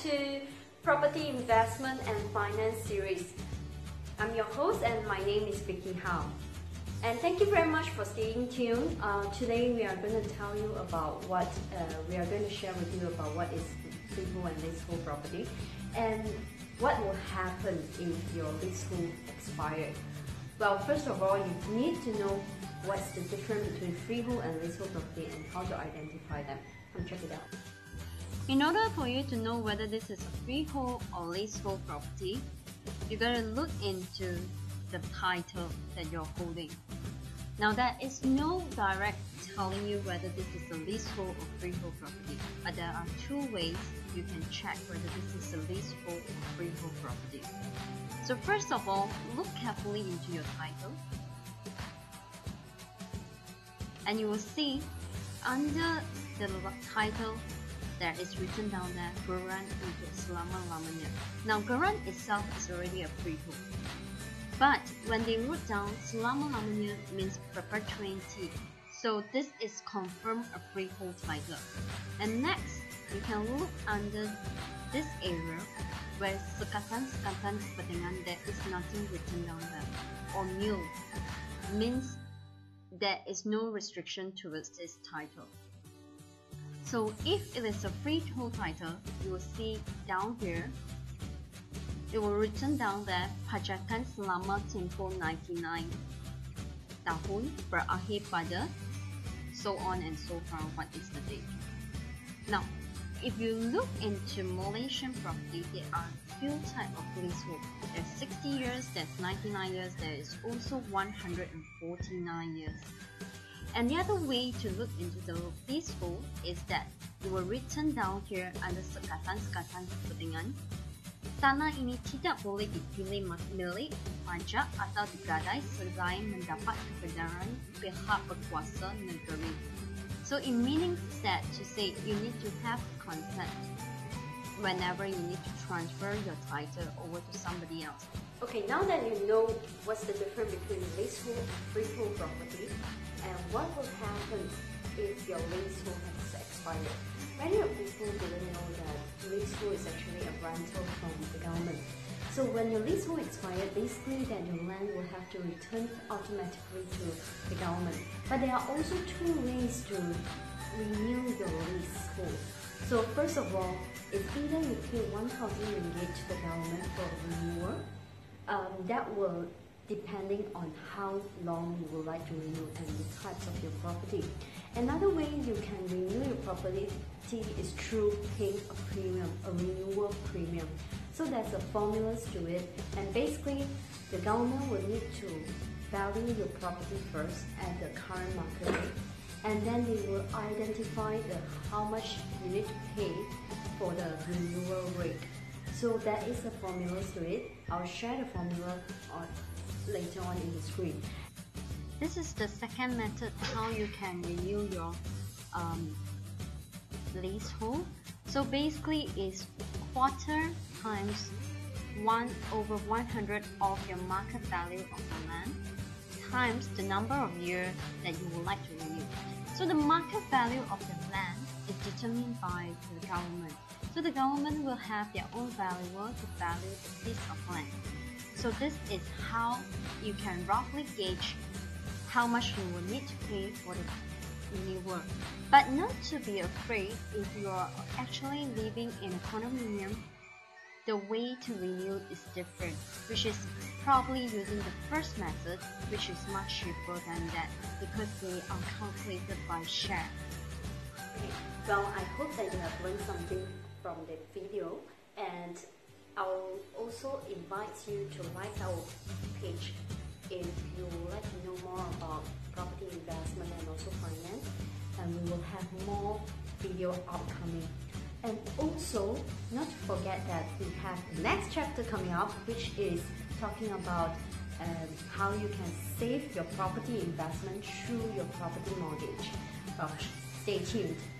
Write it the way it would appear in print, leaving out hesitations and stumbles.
to Property Investment and Finance series. I'm your host and my name is Vicky Hao. And thank you very much for staying tuned. Today we are going to tell you about we are going to share with you about what is freehold and leasehold property and what will happen if your leasehold expired. Well, first of all, you need to know what's the difference between freehold and leasehold property and how to identify them. Come check it out. In order for you to know whether this is a freehold or leasehold property, you're going to look into the title that you're holding. Now, there is no direct telling you whether this is a leasehold or freehold property, but there are two ways you can check whether this is a leasehold or freehold property. So first of all, look carefully into your title, and you will see under the title there is written down there Geran untuk selama-lamanya. Now, Geran itself is already a freehold, but when they wrote down selama-lamanya means perpetuity, so this is confirmed a freehold title. And next, you can look under this area where sekatan-sekatan kepentingan, there is nothing written down there, or nil means there is no restriction towards this title. So if it is a freehold title, you will see down here, it will written down there pajakan selama tempoh 99 tahun berakhir pada so on and so far, what is the date. Now, if you look into Malaysian property, there are few types of leasehold. There's 60 years, there's 99 years, there is also 149 years. And the other way to look into the leasehold is that it were written down here under sekatan-sekatan kepentingan. Tanah ini tidak boleh dipilih milik, pajak atau digadai selain mendapat kebenaran pihak berkuasa negeri. So it means that to say you need to have consent whenever you need to transfer your title over to somebody else. Okay, now that you know what's the difference between leasehold and freehold property and what will happen if your leasehold has expired. Many of people didn't know that leasehold is actually a rental from the government. So when your leasehold expired, basically that your land will have to return automatically to the government. But there are also two ways to renew your leasehold. So first of all, it's either you pay 1,000 ringgit to the government for renewal. That will depending on how long you would like to renew and the types of your property. Another way you can renew your property is through paying a premium, a renewal premium. So there's a formula to it, and basically the government will need to value your property first at the current market rate, and then they will identify how much you need to pay for the renewal rate. So there is a formula to it. I'll share the formula later on in the screen. This is the second method how you can renew your leasehold. So basically it's quarter times 1/100 of your market value of the land times the number of years that you would like to renew. So the market value of the land is determined by the government. So the government will have their own valuer to value the piece of land. So this is how you can roughly gauge how much you will need to pay for the renewal. But not to be afraid, if you are actually living in a condominium, the way to renew is different, which is probably using the first method, which is much cheaper than that because they are calculated by share. Okay. Well, I hope that you have learned something from the video, and I'll also invite you to like our page if you would like to know more about property investment and also finance, and we will have more video upcoming. And also, not to forget that we have the next chapter coming up, which is talking about how you can save your property investment through your property mortgage. Well, stay tuned.